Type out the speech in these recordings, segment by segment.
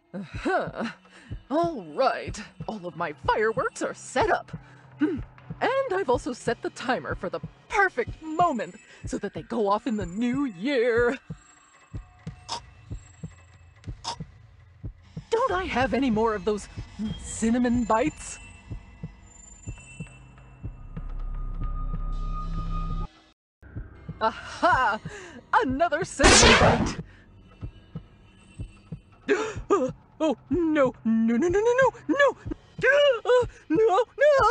Huh. All right, all of my fireworks are set up. And I've also set the timer for the perfect moment so that they go off in the new year. Don't I have any more of those cinnamon bites? Aha! Another cinnamon bite! Oh, no, no, no, no, no, no, no! No, no!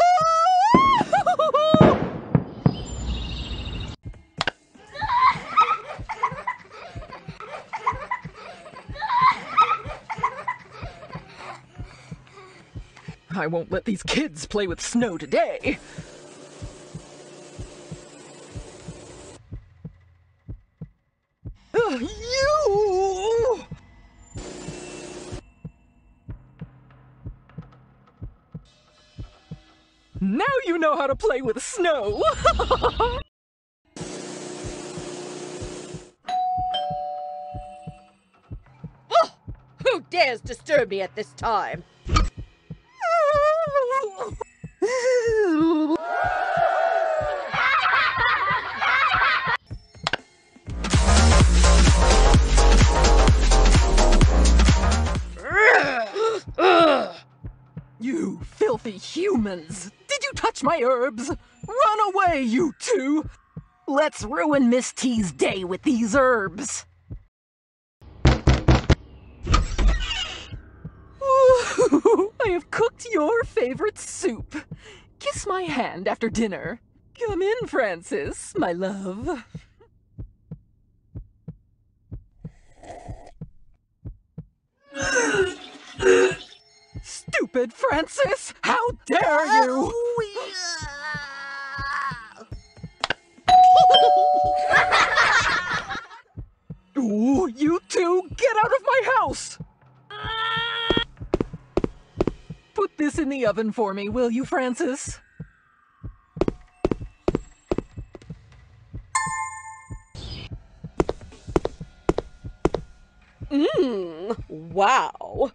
I won't let these kids play with snow today. You! Now you know how to play with snow! Oh! Who dares disturb me at this time? You filthy humans! Did you touch my herbs? Run away, you two! Let's ruin Miss T's day with these herbs! Ooh, I have cooked your favorite soup. Kiss my hand after dinner. Come in, Francis, my love. Stupid Francis! How dare you! Ooh, you two, get out of my house! Put this in the oven for me, will you, Francis? Wow.